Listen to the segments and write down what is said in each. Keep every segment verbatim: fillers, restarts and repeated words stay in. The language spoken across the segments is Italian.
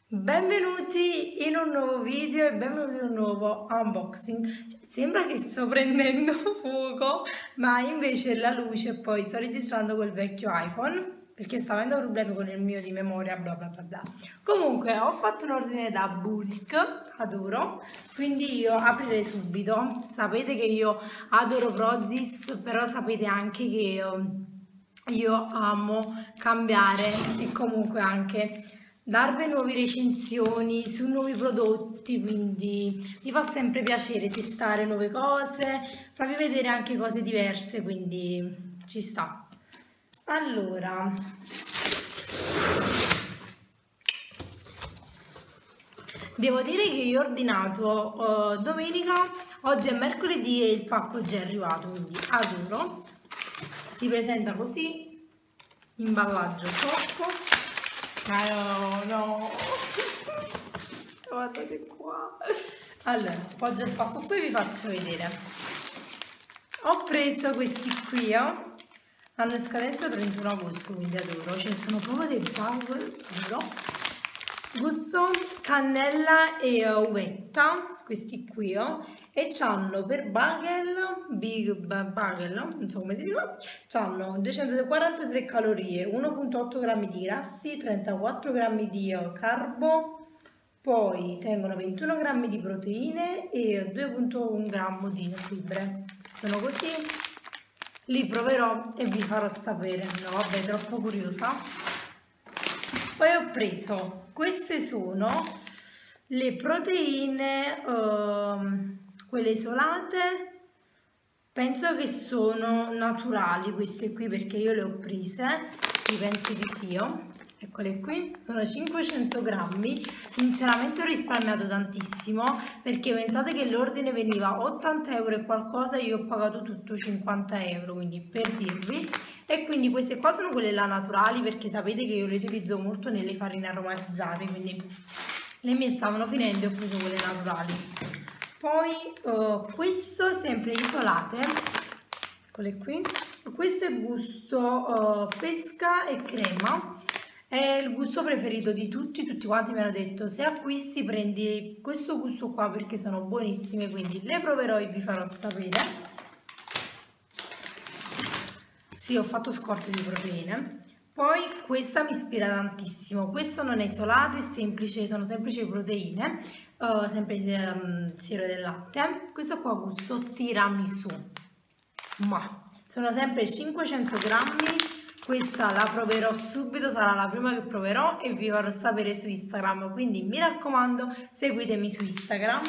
Benvenuti in un nuovo video e benvenuti in un nuovo unboxing. Cioè, sembra che sto prendendo fuoco, ma invece la luce. Poi sto registrando col vecchio iPhone perché sto avendo problemi con il mio di memoria, bla bla bla bla. Comunque ho fatto un ordine da bulk, adoro, quindi io aprirei subito. Sapete che io adoro Prozis, però sapete anche che io, io amo cambiare e comunque anche darvi nuove recensioni su nuovi prodotti, quindi mi fa sempre piacere testare nuove cose, farvi vedere anche cose diverse, quindi ci sta. Allora, devo dire che io ho ordinato uh, domenica, oggi è mercoledì e il pacco già è arrivato, quindi adoro. Si presenta così, imballaggio cocco. Ah, no, no. Guardate qua. Allora, appoggio il pacco qui e vi faccio vedere. Ho preso questi qui, oh. Hanno scadenza trentuno agosto, quindi adoro. Ce ne sono proprio dei bagel, adoro. Gusto cannella e uvetta, questi qui, oh. E c'hanno per bagel, big bagel, non so come si dice, c'hanno duecentoquarantatré calorie, uno virgola otto grammi di grassi, trentaquattro grammi di carbo, poi tengono ventuno grammi di proteine e due virgola uno grammo di fibre. Sono così, li proverò e vi farò sapere. No, vabbè, troppo curiosa. Poi ho preso, queste sono le proteine, uh, quelle isolate, penso che sono naturali queste qui perché io le ho prese, sì, penso di sì, oh. Eccole qui, sono cinquecento grammi, sinceramente ho risparmiato tantissimo perché pensate che l'ordine veniva ottanta euro e qualcosa, io ho pagato tutto cinquanta euro, quindi per dirvi. E quindi queste qua sono quelle là naturali perché sapete che io le utilizzo molto nelle farine aromatizzate, quindi le mie stavano finendo e ho preso quelle naturali. Poi uh, questo sempre isolate, eccole qui, questo è gusto uh, pesca e crema. È il gusto preferito di tutti, tutti quanti mi hanno detto se acquisti prendi questo gusto qua perché sono buonissime, quindi le proverò e vi farò sapere. Sì, ho fatto scorte di proteine. Poi questa mi ispira tantissimo, questo non è isolato, è semplice, sono semplici proteine, uh, sempre um, siero del latte. Questo qua gusto tiramisù, ma sono sempre cinquecento grammi. Questa la proverò subito, sarà la prima che proverò e vi farò sapere su Instagram, quindi mi raccomando seguitemi su Instagram.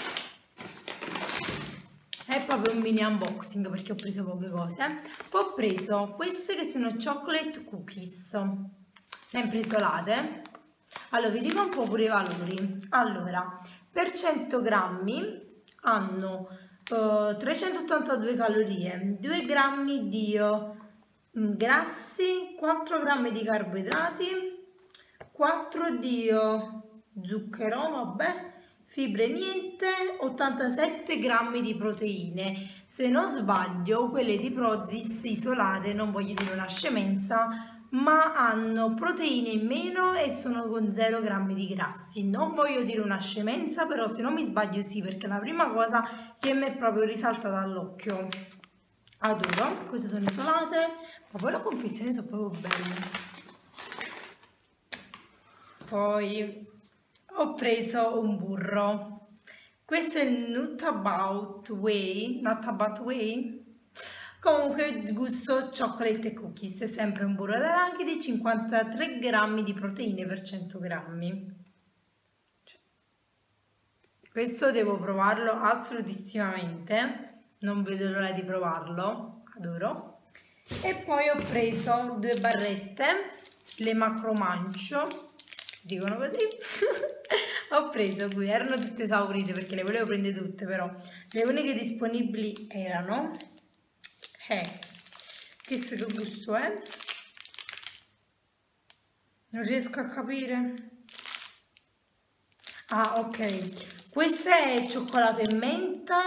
È proprio un mini unboxing perché ho preso poche cose. Poi ho preso queste che sono chocolate cookies, sempre isolate. Allora vi dico un po' pure i valori. Allora, per cento grammi hanno uh, trecentottantadue calorie, due grammi di uh, grassi, quattro grammi di carboidrati, quattro di zucchero, vabbè, fibre niente, ottantasette grammi di proteine. Se non sbaglio, quelle di Prozis isolate, non voglio dire una scemenza, ma hanno proteine in meno e sono con zero grammi di grassi. Non voglio dire una scemenza, però se non mi sbaglio sì, perché la prima cosa che mi è proprio risaltata all'occhio. Adoro, queste sono isolate, ma poi la confezione sono proprio belle. Poi ho preso un burro, questo è il Not About Whey, Not About Whey, comunque il gusto chocolate cookies, è sempre un burro d'arachidi, cinquantatré grammi di proteine per cento grammi. Questo devo provarlo assolutissimamente, non vedo l'ora di provarlo, adoro. E poi ho preso due barrette, le macro mancio, dicono così. Ho preso qui, erano tutte esaurite perché le volevo prendere tutte, però le uniche disponibili erano eh, questo che gusto è? Non riesco a capire. Ah, ok, questo è cioccolato e menta.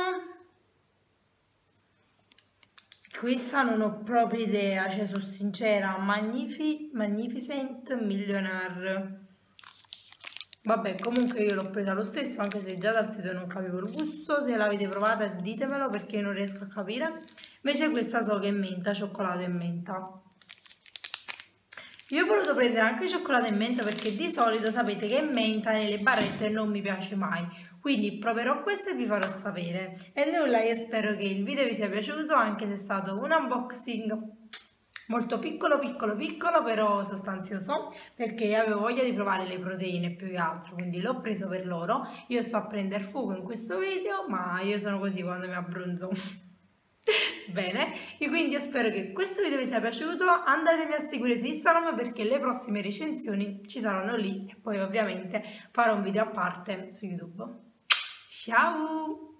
Questa non ho proprio idea, cioè sono sincera. Magnifi Magnificent Millionaire. Vabbè, comunque io l'ho presa lo stesso, anche se già dal sito non capivo il gusto. Se l'avete provata ditemelo perché non riesco a capire. Invece questa so che è menta, cioccolato e menta. Io ho voluto prendere anche cioccolato e menta perché di solito sapete che menta nelle barrette non mi piace mai, quindi proverò questo e vi farò sapere. E nulla, io spero che il video vi sia piaciuto, anche se è stato un unboxing molto piccolo piccolo piccolo però sostanzioso, perché avevo voglia di provare le proteine più che altro, quindi l'ho preso per loro. Io sto a prendere fuoco in questo video, ma io sono così quando mi abbronzo. Bene, e quindi io spero che questo video vi sia piaciuto. Andatemi a seguire su Instagram perché le prossime recensioni ci saranno lì e poi ovviamente farò un video a parte su YouTube. Ciao!